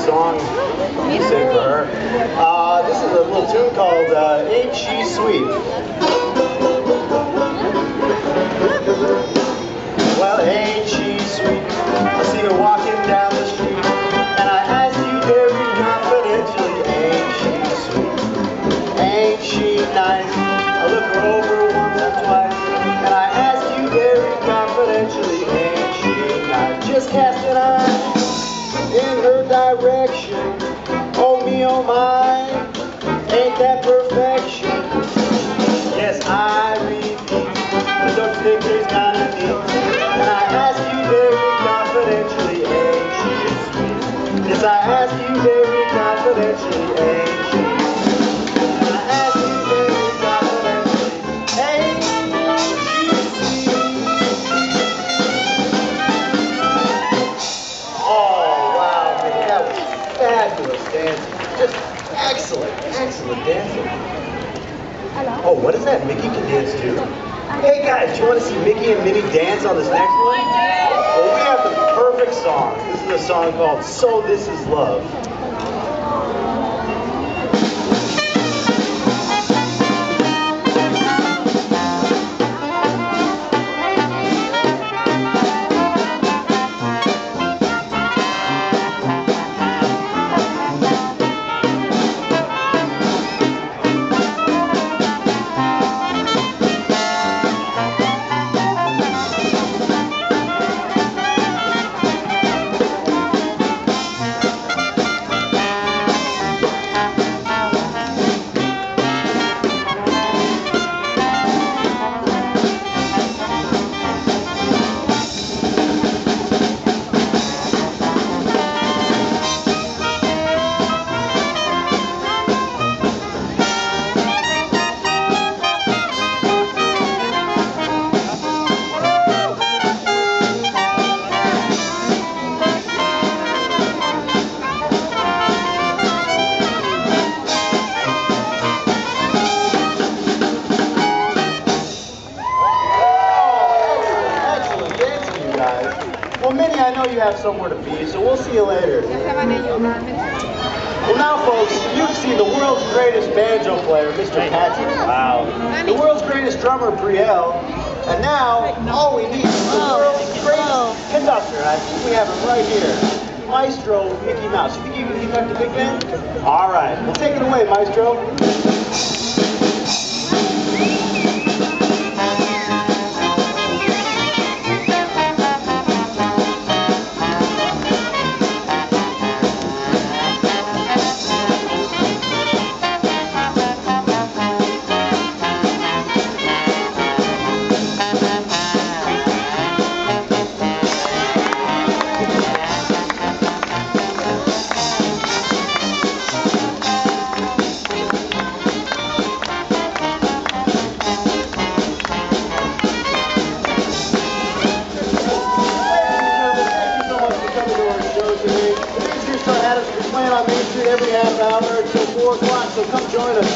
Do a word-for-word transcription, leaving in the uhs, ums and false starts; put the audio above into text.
song to sing for her. Uh, this is a little tune called uh, Ain't She Sweet? Well, ain't she sweet? I see her walking down the street, and I ask you very confidentially, ain't she sweet? Ain't she nice? I look her over once or twice, and I ask you very confidentially, ain't she nice? Just cast an eye in her direction. Oh me, oh my, ain't that perfection? Yes, I repeat, but don't you think there's kind of neat? And I ask you very confidentially, ain't she sweet? Yes, I ask you very confidentially, ain't she sweet? And I ask you very confidentially, ain't she sweet? Oh, wow, man, that was fabulous dancing. Just excellent, excellent dancing. Oh, what is that? Mickey can dance too? Hey guys, do you want to see Mickey and Minnie dance on this next one? Well, we have the perfect song. This is a song called So This Is Love. Well, Minnie, I know you have somewhere to be, so we'll see you later. Well, now, folks, you've seen the world's greatest banjo player, Mister Patrick. Wow. The world's greatest drummer, Brielle. And now, all we need is the world's greatest conductor. I think we have him right here. Maestro Mickey Mouse. You think you can conduct a big band? All right. Well, take it away, Maestro. We're playing on Main Street every half hour until four o'clock, so come join us.